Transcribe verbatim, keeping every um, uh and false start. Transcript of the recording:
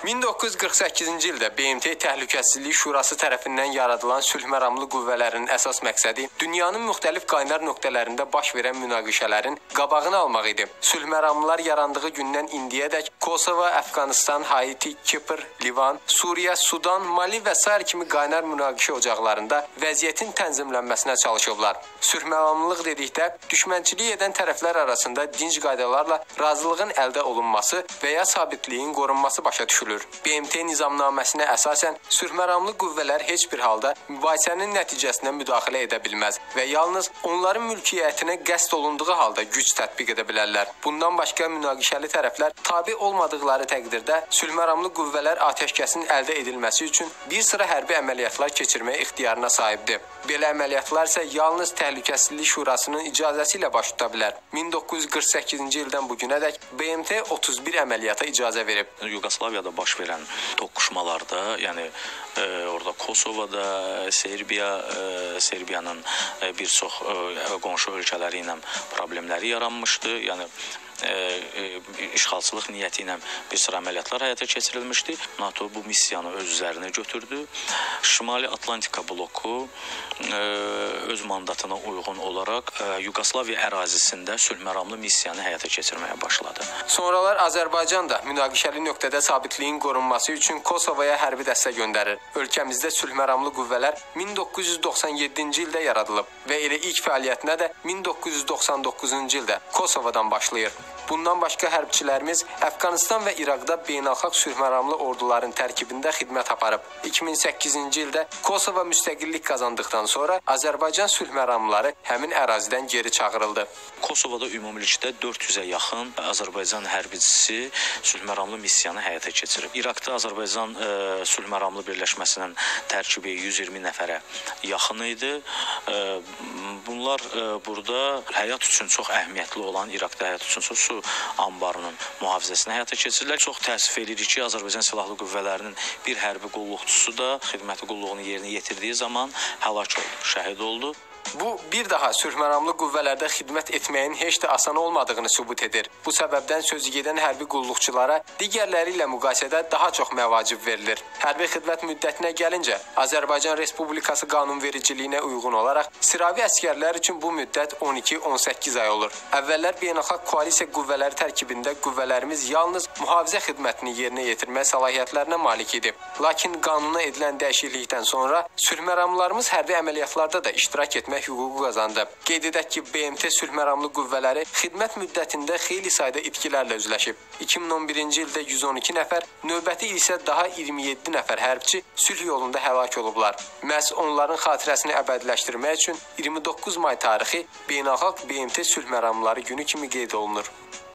min doqquz yüz qırx səkkizinci ildə B M T Təhlükəsizlik Şurası tərəfindən yaradılan sülh məramlı qüvvələrin əsas məqsədi dünyanın müxtəlif qaynar nöqtələrində baş verən münaqişələrin qabağını almaq idi. Sülh məramlılar yarandığı gündən indiyədək Kosovo, Əfqanistan, Haiti, Kipr, Livan, Suriya, Sudan, Mali və sair kimi qaynar münaqişə ocaqlarında vəziyyətin tənzimlənməsinə çalışıblar. Sülh məramlılıq dedikdə düşmənçilik edən tərəflər arasında dinc qaydalarla razılığın əldə olunması və ya sabitliyin qorunması başa düşülür. B M T nizamnaməsinə əsasən sülhməramlı qüvvələr heç bir halda mübahisənin nəticəsinə müdaxilə edə bilməz və yalnız onların mülkiyyətinə qəsd olunduğu halda güc tətbiq edə bilərlər. Bundan başqa münaqişəli tərəflər tabe olmadıqları təqdirdə sülhməramlı qüvvələr atəşkəsin əldə edilməsi üçün bir sıra hərbi əməliyyatlar keçirmək ixtiyarına sahibdir. Belə əməliyyatlar isə yalnız Təhlükəsizlik Şurasının icazəsi ilə baş tuta bilər. min doqquz yüz qırx səkkizinci ildən bu günədək B M T otuz bir əməliyyata icazə verib. Yugoslaviyada baş verən toqquşmalarda, yəni e, orada Kosovoda, Serbiya, e, Serbiyanın e, bir çox e, qonşu ölkələri ilə problemləri yaranmışdı. Yəni E, e, işğalçılıq niyyəti ilə bir sıra əməliyyatlar həyata keçirilmişdi. NATO bu missiyanı öz üzərinə götürdü. Şimali Atlantika bloku e, öz mandatına uyğun olaraq e, Yugoslaviya ərazisində sülhməramlı missiyanı həyata keçirməyə başladı. Sonralar Azərbaycan da münaqişəli nöqtədə sabitliyin qorunması üçün Kosovoya hərbi dəstə göndərir. Ölkəmizdə sülhməramlı qüvvələr min doqquz yüz doxsan yeddinci ildə yaradılıb və elə ilk fəaliyyətinə də min doqquz yüz doxsan doqquzuncu ildə Kosovodan başlayır. Bundan başqa hərbçilərimiz Əfqanistan və İraqda beynəlxalq sülhməramlı orduların tərkibində xidmət aparıb. iki min səkkizinci ildə Kosovo müstəqillik qazandıqdan sonra Azərbaycan sülhməramlıları həmin ərazidən geri çağırıldı. Kosovoda ümumilikdə dörd yüzə yaxın Azərbaycan hərbçisi sülhməramlı missiyanı həyata keçirib. İraqda Azərbaycan e, sülhməramlı birləşməsinin tərkibi yüz iyirmi nəfərə yaxın idi. E, bunlar e, burada həyat üçün çox əhəmiyyətli olan, İraqda həyat üçün çox su anbarının mühafizəsini həyata keçirirlər. Çox təəssüf edirik ki, Azərbaycan Silahlı Qüvvələrinin bir hərbi qulluqçusu da xidməti qulluğunu yerinə yetirdiyi zaman həlak oldu, şəhid oldu. Bu, bir daha sülhməramlı qüvvələrdə xidmət etməyin heç də asan olmadığını sübut edir. Bu səbəbdən sözügedən hərbi qulluqçulara digərləri ilə müqayisədə daha çox məvacib verilir. Hərbi xidmət müddətinə gəlincə, Azərbaycan Respublikası qanunvericiliyinə uyğun olaraq sıravi əsgərlər üçün bu müddət on iki on səkkiz ay olur. Əvvəllər beynəlxalq koalisiya qüvvələri tərkibində qüvvələrimiz yalnız mühafizə xidmətini yerinə yetirmə səlahiyyətlərinə malik idi. Lakin qanuna edilən dəyişiklikdən sonra sülhməramlılarımız hərbi əməliyyatlarda da iştirak etmək hüququ qazandı. Qeyd edək ki, B M T sülhməramlı qüvvələri xidmət müddətində xeyli sayda itkilərlə üzləşib. iki min on birinci ildə yüz on iki nəfər, növbəti il isə daha iyirmi yeddi nəfər hərbçi sülh yolunda həlak olublar. Məhz onların xatirəsini əbədiləşdirmək üçün iyirmi doqquz may tarixi Beynəlxalq B M T sülhməramlıları günü kimi qeyd olunur.